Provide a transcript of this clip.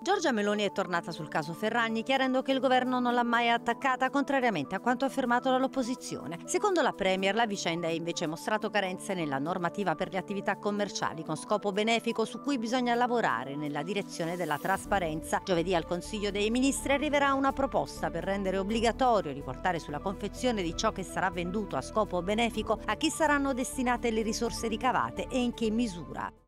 Giorgia Meloni è tornata sul caso Ferragni, chiarendo che il governo non l'ha mai attaccata, contrariamente a quanto affermato dall'opposizione. Secondo la Premier, la vicenda ha invece mostrato carenze nella normativa per le attività commerciali con scopo benefico, su cui bisogna lavorare nella direzione della trasparenza. Giovedì al Consiglio dei Ministri arriverà una proposta per rendere obbligatorio riportare sulla confezione di ciò che sarà venduto a scopo benefico a chi saranno destinate le risorse ricavate e in che misura.